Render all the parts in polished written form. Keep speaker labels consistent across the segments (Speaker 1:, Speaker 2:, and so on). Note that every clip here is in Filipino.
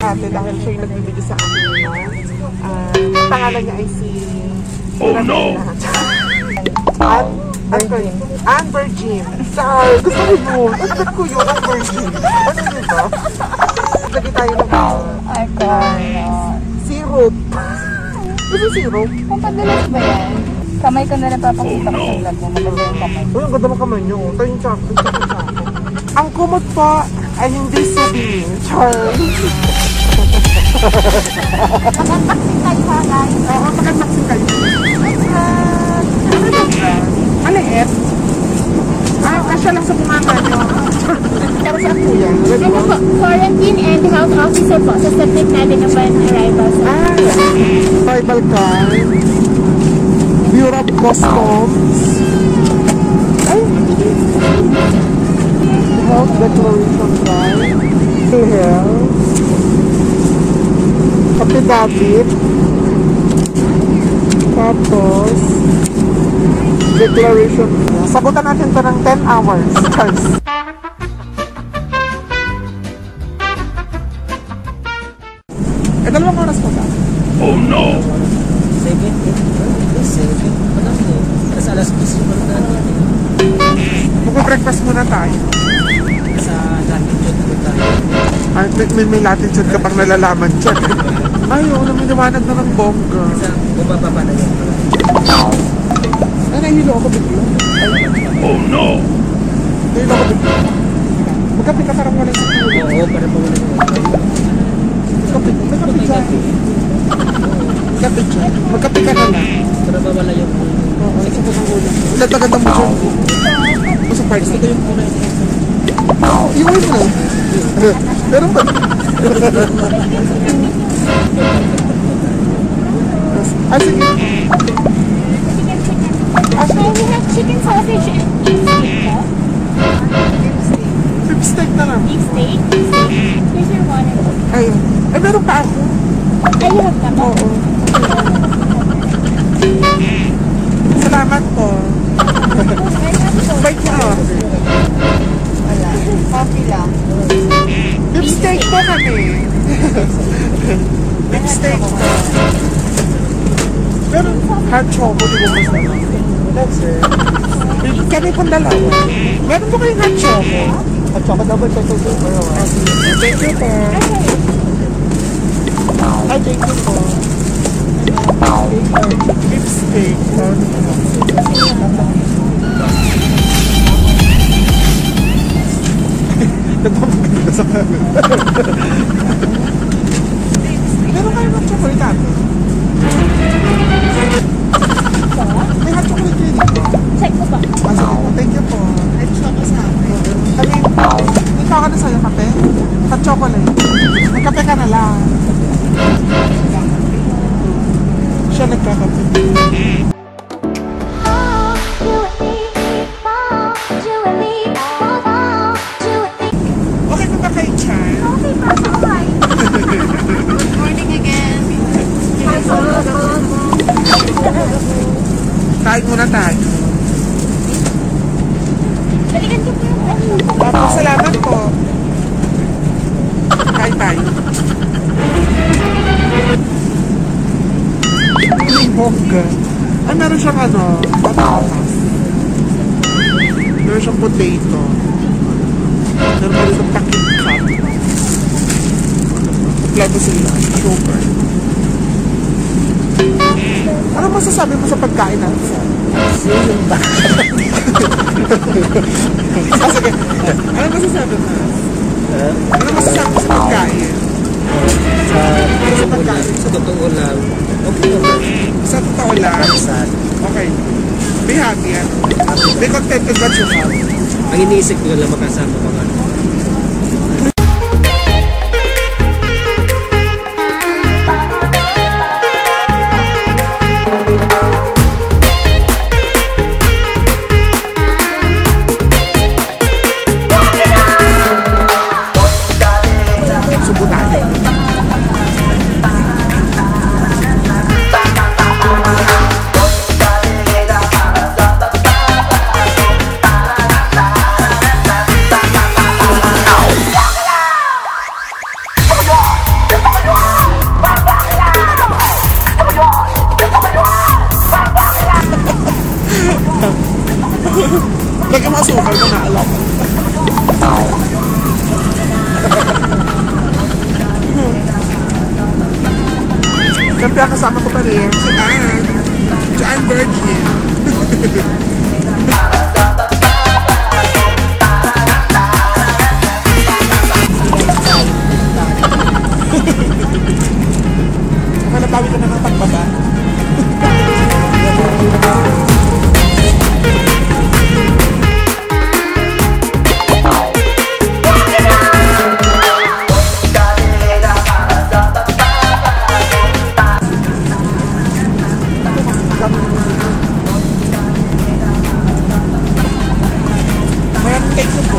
Speaker 1: ate dahil siya yung nagbibigay sa akin na pangalan niya ay si... Oh no! Anne Virgin. Sorry, gusto ko yun. Ang sagot ko yun, Anne Virgin. Ano yun ba? Lagi tayo ng syrup. Ano syrup?
Speaker 2: Kung padalas ba yan? Kamay ko na lang papakita ko sa vlog mo. Maganda yung kamay.
Speaker 1: Uy, ang ganda ng kamay niyo. Tayo yung tsaka. Ang kumot po ay hindi souvenir. Charles.
Speaker 2: Mag-unboxing kayo ha, guys?
Speaker 1: Oo, mag-unboxing kayo. Maliit. Kasya lang sa bunganga nyo. Pero saan po yan?
Speaker 2: Ano po? Quarantine and health officer po. Sa submit natin ang bayan ng arrival.
Speaker 1: Arrival card. Bureau of Customs. Ay! Health declaration card. Health. Affidavit. Tapos declaration. Sagutan natin ito ng 10 hours. Charles. Dalawang oras po ba? Oh no!
Speaker 3: 7, 8, 7. Alam mo, kasi alas 10 yung mga natin.
Speaker 1: Magpa-breakfast muna tayo.
Speaker 3: Sa latitude na tayo.
Speaker 1: Ay, may latitude ka pang nalalaman dyan. Ay, oo, naminiwanag na ng bongga.
Speaker 3: Kasi bumaba pa na yun.
Speaker 1: Ay, nahilo ako bigla. Oh no! Nahilo ako bigla. Magkapi ka parang walang sa tulo.
Speaker 3: Oo, parang pa walang
Speaker 1: Magkapi dyan. Magkapi dyan. Magkapi ka na lang.
Speaker 3: para mawala yung...
Speaker 1: Oo, isa ko ng ulo. Ganda-ganda mo dyan. Masa parts na.
Speaker 3: Ito yung kulay.
Speaker 1: Iwan mo na. Meron ba? Ah, sige.
Speaker 2: Okay, we have chicken sausage and beef steak po.
Speaker 1: Beef steak na lang.
Speaker 2: Beef steak? Here's your water.
Speaker 1: Ayun. Ay, meron pa ako.
Speaker 2: Ay, you have that?
Speaker 1: Oo. Salamat po. Bait niya.
Speaker 2: Wala. Coffee lang.
Speaker 1: Beef steak po kami. Beef steak po. Pero hot choco, di ko mas naman. That's it. Kami pong dalawa. Meron po kayong hot choco. Hot choco double choco. Thank you po. Ay, thank you po. Beef steak. Nagpapaganda sa kanan. Meron kayo ng chocolate natin? May hot chocolate kayo dito?
Speaker 2: Check ko ba?
Speaker 1: Sige po, thank you po. Hot chocolate sa akin. Kami, ikaw ka na sa'yo kape? Hot chocolate. Magkape ka na lang. Siya nagkakape. Okay po ba kayo, Chan?
Speaker 2: Okay pa, okay. Good morning again.
Speaker 1: Kain muna tayo.
Speaker 2: Balikan ko po yung
Speaker 1: Tapos salamat po. Kain tayo. Ay, bongga. Ay, meron siyang patatas. Meron siyang potato. Meron pa rin ng packet cup. Kompleto sila. Sugar. Ano masasabi mo sa pagkain natin?
Speaker 3: Sino ba?
Speaker 1: Sige. Ano masasabi mo? Ano masasabi mo sa pagkain?
Speaker 3: Sa totoo lang, okay naman.
Speaker 1: Sa totoo lang.
Speaker 3: Sad.
Speaker 1: Okay. Be happy yan. Be content with what you have.
Speaker 3: Ang iniisip ko lang makasama mga
Speaker 1: Lagyan mo asukal mo na alam. Siyempre kasama ko pa rin si Anne. Si Anne Virgin. Nabawi ko na ng pagbaba. Mayroon cake po.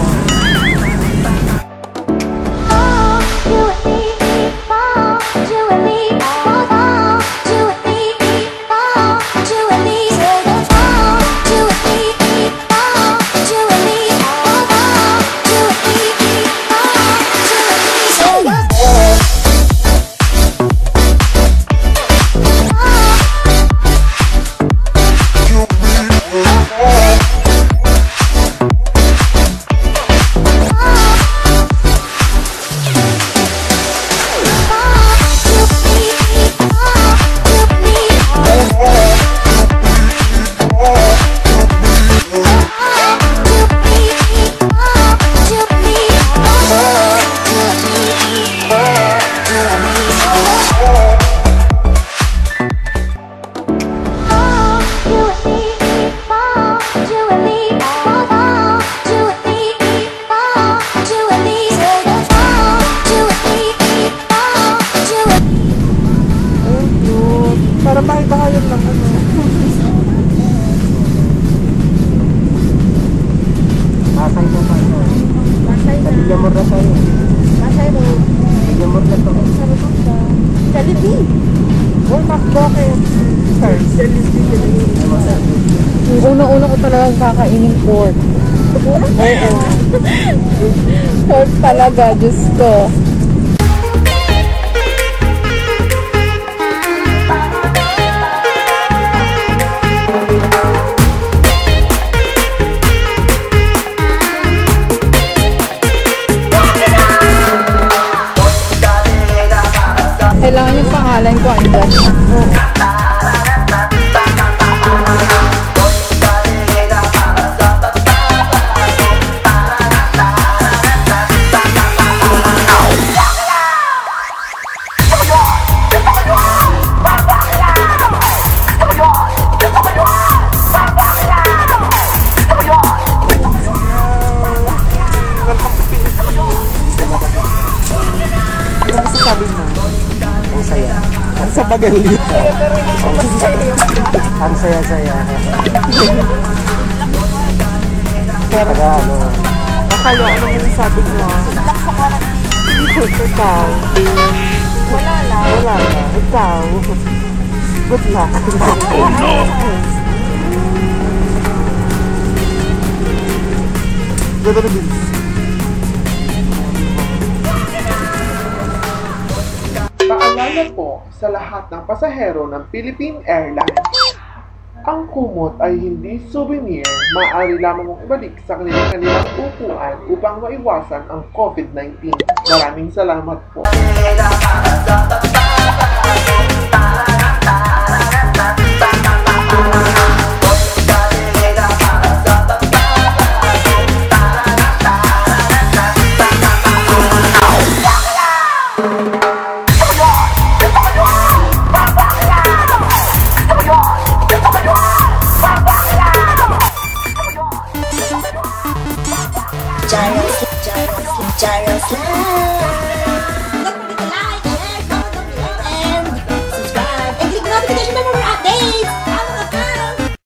Speaker 1: Para bahay-bahayan lang ano.
Speaker 3: Masay mo pa ito.
Speaker 2: Masay na.
Speaker 3: Yamor na tayo.
Speaker 2: Masay mo.
Speaker 3: Yamor na ito.
Speaker 2: Jollibee.
Speaker 1: Oh, bakit? Jollibee.
Speaker 4: Yung unang-una ko talagang kakainin pork. Oo. Pork talaga, Diyos ko. Kailangan yung pangalan ko andyan.
Speaker 1: Ano masasabi mo?
Speaker 3: Ang saya.
Speaker 1: Ang sa bagalya.
Speaker 3: Ang saya-saya.
Speaker 1: Pero
Speaker 3: ano?
Speaker 1: kayo, ano masasabi mo? Ikaw.
Speaker 2: Wala lang.
Speaker 1: Wala na. Ikaw. Good luck. Oh no! Ganda na din. Paalala po sa lahat ng pasahero ng Philippine Airlines. Ang kumot ay hindi souvenir, maaari lamang mong ibalik sa kanilang upuan upang maiwasan ang COVID-19. Maraming salamat po.
Speaker 5: Gyro, gyro, gyro, gyro,